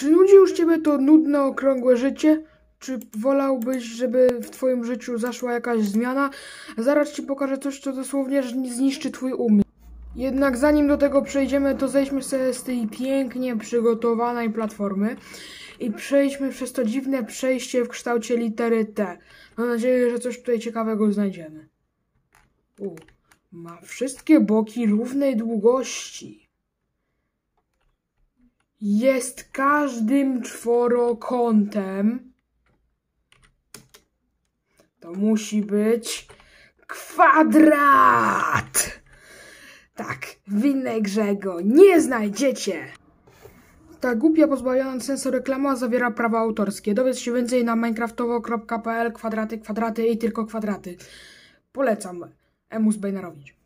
Czy nudzi już ciebie to nudne, okrągłe życie? Czy wolałbyś, żeby w twoim życiu zaszła jakaś zmiana? Zaraz ci pokażę coś, co dosłownie zniszczy twój umysł. Jednak zanim do tego przejdziemy, to zejdźmy sobie z tej pięknie przygotowanej platformy i przejdźmy przez to dziwne przejście w kształcie litery T. Mam nadzieję, że coś tutaj ciekawego znajdziemy. Ma wszystkie boki równej długości. Jest każdym czworokątem. To musi być kwadrat. Tak, w innej grze go nie znajdziecie. Ta głupia, pozbawiona sensu reklama zawiera prawa autorskie. Dowiedz się więcej na minecraftowo.pl, kwadraty i tylko kwadraty. Polecam. Emus Bejnerowicz.